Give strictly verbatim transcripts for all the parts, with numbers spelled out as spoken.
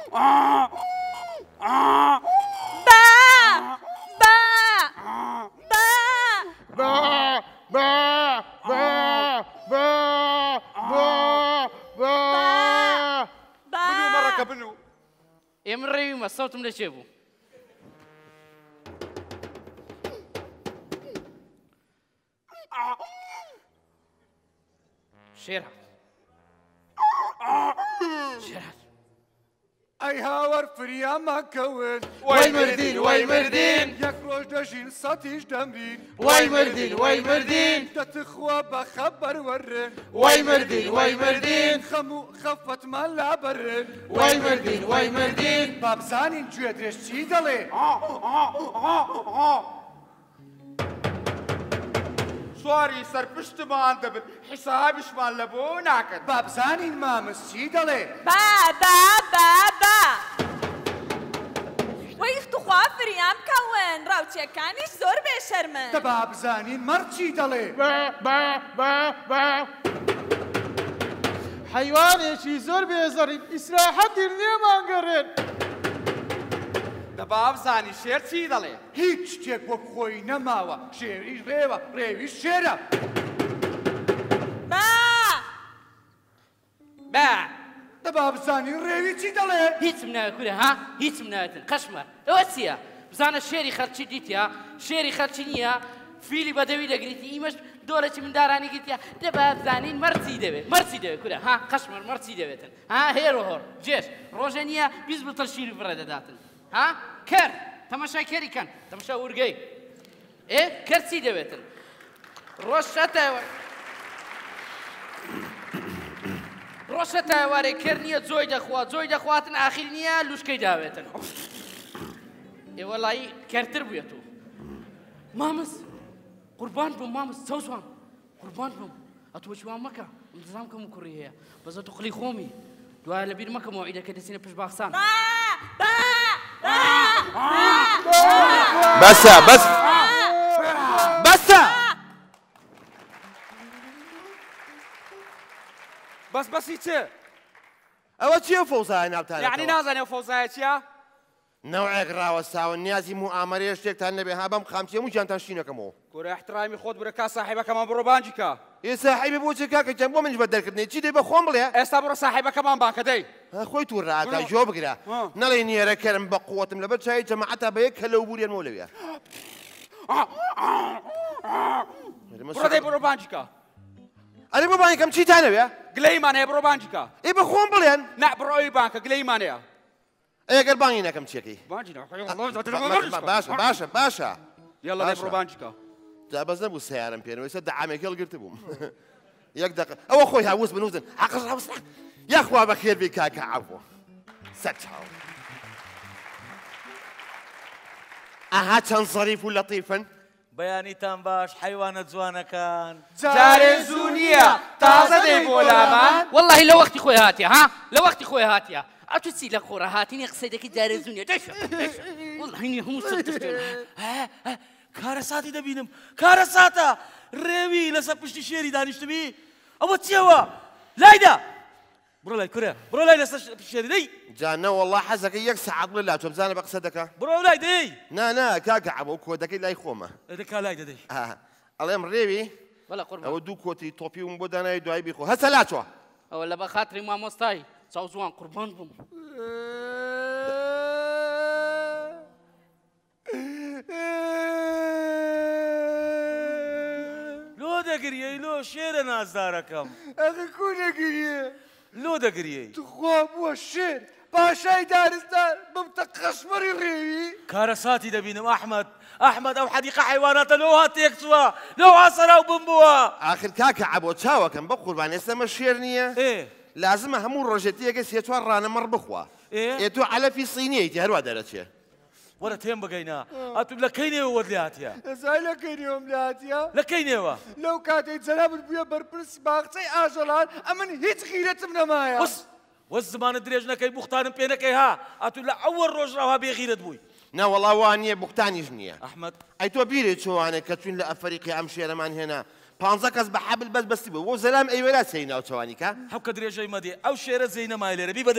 بنو مرة بنو امري ما صوتم لشيبو شيرها شيرها اي هاور فريا ما كون واي مردين واي مردين ياك روج دجين ساتيش دمرين واي مردين واي مردين تتخوى بخبر ورن واي مردين واي مردين خمو خفت مال لا برن واي مردين واي مردين باب زانين جويدرش چی دلي سواري سرپشتمان دبن حسابشمان لبو ناكد باب زانين مامس چی دلي با با با با وەی توخوا فریام کەون ڕاوچیەکانیش زۆر بێشەرمن دەبا بزانین مەڕ چی دەڵێ با با با با حیوانێکی زۆر بێزەڕین ئیسراحەتی لێمان گەڕێن دەبا بزانی شێر چی دەڵێ هیچ شتێک وەک خۆی نەماوە شێریش ڕێوە ڕێویش شێرە با با دەبا بزانی ڕێوی چی دەڵێ هیچم ناوێت کورە ها هیچم ناوێتن قەشمەر ئەوە چییە بزانە شێری خەرچی دیتیا شێری خەرچی نییە فیلی بەدەوی دەگریتی ئیمەش دۆڵێکی مندارانی گرتیا دەبا بزانین مەرچی دەوێت مەرچی دەوێت کورە ها قەشمەر مەرچی دەوێتن ها هێرە هۆر جێش ڕۆژە نییە بیست بڵتەر شیری بڕێ دەداتن ها کەر تەماشای کەری کەن تەماشا وورگەی ئێ کەرچی دەوێتن ڕۆژ شەتەوە ڕۆژە تاوارێک کرد نییە جۆی دەخوا جۆی دەخواتن ئاخیر نییە لوشکەی داوێتن ئێوەڵایی کەرتر بووێت و مامس قوربان بووم مامس چەوزوان قوربان بووم ئەتۆ چوان مەکە دەزانم کەم و کوڕی هەیە بەزە توقلی خۆمی دوایە لەبیر مەکەم مۆعیدەکە دەچینە پشت باخسان بەسە بەس بەسە بەس بەسی چێ ئەوە چییە فەوزایە ناوتانێتەوە یعنی نازانێ فەوزایە چییە نەوەیەک ڕاوەستاوە نیازی موعامەرەیە شتێکتان نەبێ ها بەم خامچی هەموو جیانتان شینەکەمەوە گۆرە احترامی خۆت برە کا ساحیبەکەمان بڕۆ بانجی کە ئێ ساحیبە بۆ چێ کاکەکیان بۆ منش بە دەرکردنی چی دەی بە خۆم بڵێ ئێستا بڕۆ ساحیبەکەمان بانکە دەی خۆی توو ڕاکە ژۆ بگرە نەڵێ نیێرەکەرم بە قووەتم لەبەر چای جەماعەتە بە یەک کەلەو بوریانەوە لەوێ بڕۆ دەی بڕۆ بانجی کە ئەرێ بۆ بانیکەم چیتانەوێ گلەیمان هەیە بڕۆ بانجی کە ئێ بە خۆم بڵێن نا بڕۆ ئەوی بانکە گلەیمان هەیە ئەگەر بانگی نەکەم چیەکەی بانجی باشە باشە باشە یاڵا دەی بڕۆ بانجی کە جا بەس نەبوو سیارم پێنەوە ئێستا دەعامێکی هەڵگرتە بووم یەک دقیقە ئەوە خۆی هاووس بنووسن حەقش هاوسە یاخوا بەخێر بێ کاکە عەفۆ سەر چاو ئەها چەند زەریف و لەتیفن بەیانیتان باش حیوانە جوانەکان جارێ زوو نییە تازە دەی بۆ لامان واللهی لە وەختی خۆی هاتیە ها لە وەختی خۆی هاتیە ئەتو چی لە خۆڕە هاتینی قسەی دەکەی جارێ زوو نییە دەشە واللهی هەموو سەر دەشتێن کارە ساتی دەبینم کارە ساتە ڕێوی لەسەر پشتی شێری دانیشتبی ئەوە چیەوە لایدا بڕۆ لای کورە بڕۆ لای لەسەر شێری دەی جا نە وەڵڵا حەزەکەی یەک سەعات بڵێ لاچۆ بزانە بە قسە دەکا بڕۆ لای دەی نا نا کاکە عەبۆ کۆدەکەی لای خۆمە دەکا لای دەدەی ئەڵێم ڕێوی وەڵا قوربان ئەوە دوو کۆتی تۆپیوم بۆ دانای دوای بیخۆ هەسە لاچۆ ئەوە لە بە خاتری مامۆستای چاو جوان قوربان بووم لۆ دەگریەی لۆ شێرە نازدارەکەم ئەخە کو نەگریە لۆ دەگریەی توخوا بووە شێر پاشای دارستان بمتە قەشمەری ڕێوی کارە ساتی دەبینم ئەحمەد ئەحمەد ئەو حەدیقە حیواناتە لەو هات تێک چووە لەو ئاسەراو بم بووە ئاخر کاکە عەبۆ چاوەکەم بە قوربان ئێستەمە شێر نییە ئێ لازمە هەموو ڕۆژێتیەکە سێ چوار ڕانەمەڕ بخوا ئێ تۆ عەلەفی سینیەیتی هەروە دەرەچێ وەرە تێم بگەینە ئەتو لەکەی نێوە وەت لێ هاتیە ئەزای لەکەی نێوم لە هاتیە لەکەی نێوە لەو کاتەی جەنابت بووە بەرپرس باخچەی ئاژەڵان ئەمن هیچ غیرەتم نەمایە وەس وەس زمانە درێژ نەکەی بوختانم پێ نەکەی ها ئەتو لە ئەوەڵ ڕۆژراوها بێغیرت بووی نا وەڵا وان نییە بوختانیش نییە ئەحمەد ئەی تۆ بیرێ چۆوانێک کە چوین لە ئەفریقی ئەم شێرەمان هێنا پانزە کەس بە حەبل بەس بەستی بوو بۆ زەلام ئەیوەلا سەی ناوچەوانی کە حەوکە درێژەی مەدێ ئەو شێرە زەی نەمای لێرە بی بەدەرێ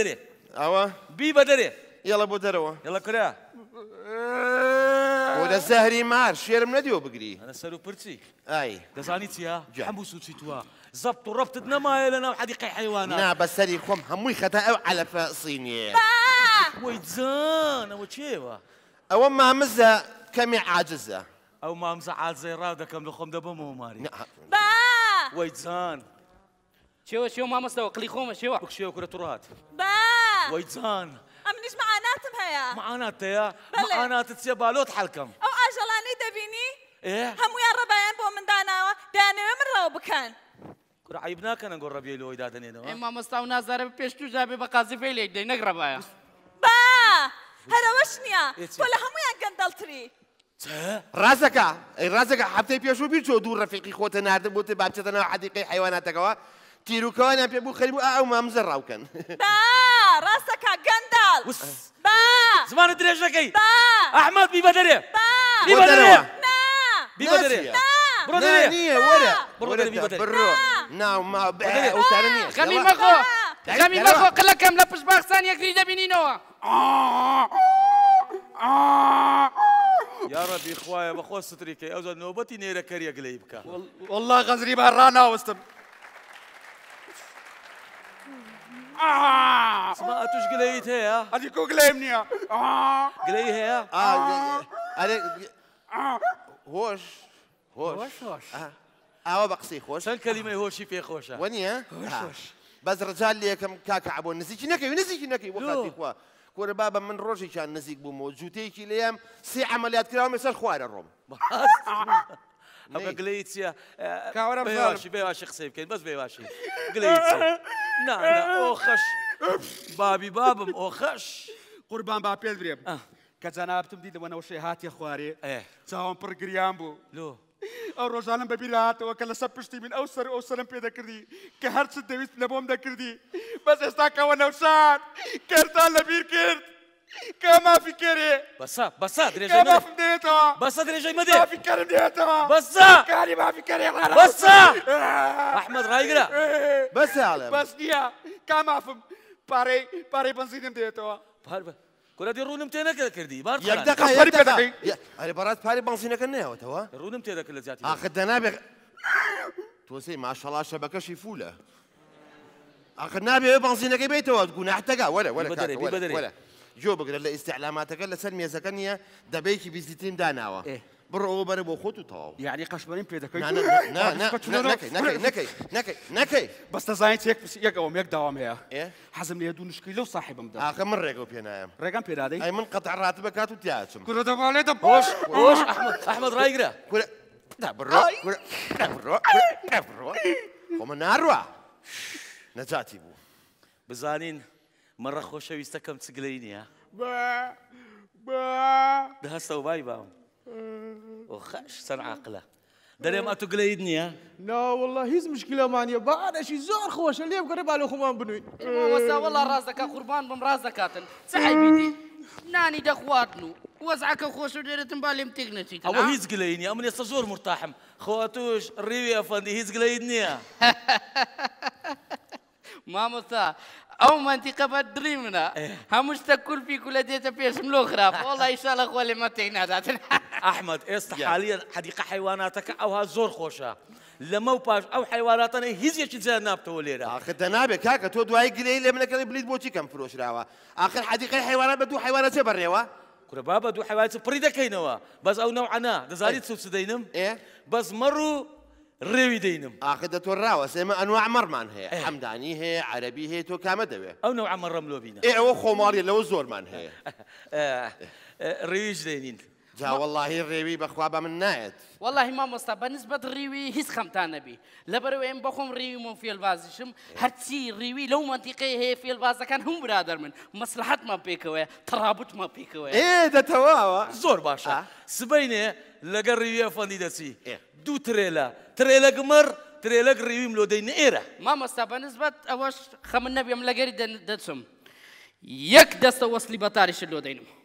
ئەوە بی بە دەرێ یەڵە بۆ دەرەوە یەڵە کرا بۆ لە زەهری مار شێرم نەدیوە بگری ئەنە سەر و پرچی ئای دەزانی چییە جا. هەموو سوچی تووە زەبط و ڕەبتت نەمایە لەناو حەدیقەی حەیوانات نا بەسەری خۆم هەمووی خەتا ئەو عەلەفە سینیە وەی جان ئەوە چێوە ئەوە مامزە کەمی عاجزە ئەو مامزە عاجزەی ڕاو دەکەم لە خۆم دەبەمەوە ماری با وەی جان شێوە شێوە مامۆستاوە قڵی خۆمە شێوە بکشێوە کورە توڕات با وەی جان ئەمنیش معاناتم هەیە معانات تەیە بەڵێ. معاناتت چێ بالۆت حەلکەم ئەو ئاژەڵانەی دەبینی ئێ هەمویان ڕەبایان بۆ من داناوە دایانەوێ من ڕەوە بکەن کورە عیب ناکەن ئەنگۆ ڕەبیەی لەوەی دادەنێنەوە ئەی مامۆستا و نازارە بە پێش توش دابێ بە قازیفەی لێک دەی نەگڕەبایە با هەرەوەش نییە ئێچێ. تۆ لە هەمویان گەندەڵتری چە ڕازەکە ئەی ڕازەکە هەفتەی پێشوو بیر چۆ دوو ڕەفیقی خۆتە ناردە بۆ تێ بابچێتەنەوە حەدیقەی حەیواناتەکەەوە تیرروکەوانیان پێ بوو خەریب ئەو مامزە ڕاوکەن با ڕاستەکە گەندەڵ وس با زمانە درێژ نەکەی با ئەحمەد بی بە دەرێ با بی بۆ بە دەرێ دەرەوە. نا بی بە دەرێ ناچیە. بڕۆ نا دەرێ نییە وەرە بڕۆ دەرێ، بی بە دەرێ. بڕۆ ناو ما دەرێ. ئەو تارە نییە غەمی یەڵە. مەخۆ دەرێ، غەمی دەرەوە. مەخۆ قلەکەم لە پشت باخسان یەکری دەبینینەوە یا ڕەبی خوایە بەخۆ ستریکەی ئەوزە نۆبەتی نێرەکەریە گلەی بکە والله غەزری بە ڕاناوەستم سما ئەتوش گلەیت هەیە ئەدی کۆ گلەیم نییە گلەی هەیە ئا، ئەرێ هۆش هۆش ئاوە بە قسەی خۆش چەند کەلیمەی هۆشی پێخۆشە وەنیە بەس ڕجال لێکم کاکە عبۆ نزیکی نەکەی نزیکی نەکەی بۆ خاتی خوا کۆرە بابە من ڕۆژێکیان نزیک بوومەوە جووتەیەکی لێم سێ عەمەلیات کراوە سەر خوارە ڕۆم ئەمە گلەی چییە کاوەرە بێواشی بێواشی قسەی بکەین بەس بێواشی گلەی چییە نا نا ئۆ خەش بابی بابم ئۆ خەش قوربان با پێت برێم کە جەنابەتم دیدەوە نەوشەی هاتیە خوارێ ئێ چاوم پڕ گریان بوو لۆ ئەو ڕۆژانم بەبیر هاتەوە کە لەسەر پشتی من ئەو سەر ئەو سەرم پێ دەکردی کە هەرچت دەویست لە بۆم دەکردی بەس ئێستا کەوە نەوشان کەرتان لەبیر کرد کە مافی کەرێ بەسا بەسا کە درێژەی مەدێ مافم دێتەوە بەسا درێژەی مەدێ مافی کەرم دێتەوە بەسا کاری مافی کەرێ بەسا ئەحمەد ڕایگرە بەس هاڵێم بەس نییە کا مافم پارەی پارەی بنزینم دێتەوە پار بە کورە دی ڕوونم تێ نەکرد کردی بار یەک دقا قەفەری یەک پێ دقا دەکەی؟ ئەرێ بەڕاست پارەی بەنزینەکە نەیەوەتەوە ڕوونم تێ دەکرد لە جاتی ئاخر دەنابێ تۆسەی ماشەڵا شەبەکەشی فولە ئاخر نابێ بەنزینەکەی بێتەوە گوناحتەکە وەرە وەرە بی بە دەرێ، بی بە دەرێ. وەرە جۆ بگرە لە ئیسیعلاماتەکە لەسەر مێزەکە نییە دەبەیەکی بیزیترین داناوە بڕۆ بەرە بۆ خۆت و تەواو یعنی قەشبەریم پێ دەکەی نەکەی نەکەی نەکەی نەکەی نەکەی بەس دەزانیت یەک یەک ئەوم یەک داوام هەیە ئێ حەزم لێ دوو نشکی لەو ساحبم دا ئاخە من ڕێگە و پێ نایم ڕێگەم پێدادەی ئەی من قەتع ڕاتبە کات و تیاچم کورە دەبالێ دە خۆش خۆش ئەحمەد ئەحمەد ڕایگرە کورە دا بڕۆ کورە دا بڕۆ دا بڕۆ خۆمە ناڕوە نەجاتی بوو بزانین مەڕە خۆشەویستەکەم چ گلەی نییە با با دەهەستەوە بای باوم ئۆ خەش چەند عاقلە دەرێم ئەتو گلەیت نییە نا والله هیچ مشکلەمانیە بەعادەشی زۆر خۆشە لێ بگەڕێ باڵۆ خۆمان بنووین مامۆستا وەڵا ڕاست دەکا قوربان بم ڕاست دەکاتن چ عیبی نانی دەخواتن و وەزعەکە خۆش و دێرەتن با لێم تێک نەچیت ئەوە هیچ گلەی نییە ئەمن ئێستا زۆر مرتاحم خۆ توش ڕێوی ئەفەندی هیچ گلەیت نییە مامۆستا ئەو منتیقە بە دڕی منە هەموو شتە کورپی کولە دێتە پێشم لۆ خراپ وەڵا ئیشاڵە خۆ لێمە تێک ناداتن ئەحمەد ئێستا حالیان حەدیقە حیواناتەکە ئەوها زۆر خۆشە لەمە و پاش ئەو حیواناتانە هیچ یەکی جیان نابتەوە لێرە ئاخر دەنابێ کاکە تۆ دوای گلەی لێ منەکەی بلیت بۆچی کەم فرۆشراوە ئاخر حەدیقەی حیوانات بە دوو حیوانات چێ بەڕێوە کورە بابە دوو حیوانات پڕی دەکەینەوە بەس ئەو نەوعانە دەزانیت چ دەینم ئێ بەس مەڕ و ڕێوی دەینم ئاخر دەتۆڕاوە سێمە ئەنواع مەڕمان هەیە حەمدانی هەیە عەرەبی هەیە تۆ کامە دەوێ ئەو نەوع مەڕەم لۆ بینە ئێ ئەوە خۆماڵیە لەوە زۆرمان هەیە ڕێویش دەینین جا وەڵڵاهی ڕێوی بەخوا بە من نایەت والله مامۆستا بەنسبەت ڕیوی هیچ خەمتان نەبی لەبەرەوە ئێم بەخۆم ڕێویمە فێڵبازیشم هەرچی ڕیوی لەو منتیقەی هەیە فێڵبازەکان هەموو برادەر من مەسلحەتمان پێکەوەیە تەڕابوتمان پێکەوەیە ئێ دەتەواوە زۆر باشە سبەینێ لەگەڵ ڕێوی ئەفەندی دەچی دوو ترێلە ترێلە گمەر ترێلەک ڕێویم لۆ دەینە ئێرە مامۆستا بەنسبەت ئەوەش خەمن نەبێم لەگەری دەچم یەک دەستە وەسلی بەتاریشت لۆ دەینم